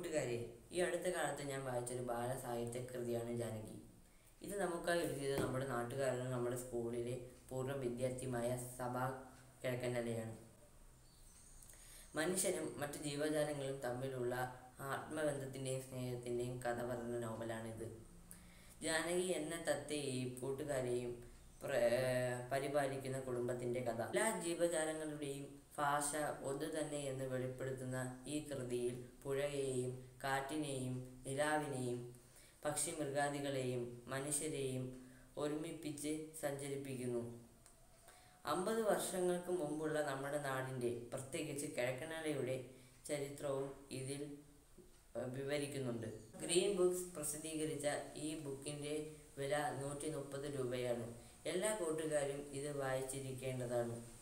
കൂട്ടുകാരെ, ഈ അടുത്ത കാലത്ത് ഞാൻ വായിച്ചൊരു ബാലസാഹിത്യ കൃതിയാണ് ജാനകി. ഇത് നമുക്കായി എഴുതിയത് നമ്മുടെ നാട്ടുകാരനും നമ്മുടെ സ്കൂളിലെ പൂർവ്വ വിദ്യാർത്ഥിയുമായ സഭാ കിഴക്കനല്ലയാണ്. മനുഷ്യനും മറ്റു ജീവജാലങ്ങളും തമ്മിലുള്ള ആത്മബന്ധത്തിൻ്റെയും സ്നേഹത്തിൻ്റെയും കഥ പറയുന്ന നോവലാണിത്. ജാനകി എന്ന തത്തയെയും കൂട്ടുകാരെയും പരിപാലിക്കുന്ന കുടുംബത്തിൻ്റെ കഥ. എല്ലാ ജീവജാലങ്ങളുടെയും ഭാഷ ഒന്നു തന്നെ എന്ന് വെളിപ്പെടുത്തുന്ന ഈ കൃതിയിൽ പുഴയെയും കാറ്റിനെയും നിലാവിനെയും പക്ഷി മൃഗാദികളെയും മനുഷ്യരെയും ഒരുമിപ്പിച്ച് സഞ്ചരിപ്പിക്കുന്നു. 50 വർഷങ്ങൾക്ക് മുമ്പുള്ള നമ്മുടെ നാടിൻ്റെ, പ്രത്യേകിച്ച് കിഴക്കനല്ലയുടെ ചരിത്രവും ഇതിൽ വിവരിക്കുന്നുണ്ട്. ഗ്രീൻ ബുക്സ് പ്രസിദ്ധീകരിച്ച ഈ ബുക്കിൻ്റെ വില 130 രൂപയാണ്. എല്ലാ കൂട്ടുകാരും ഇത് വായിച്ചിരിക്കേണ്ടതാണ്.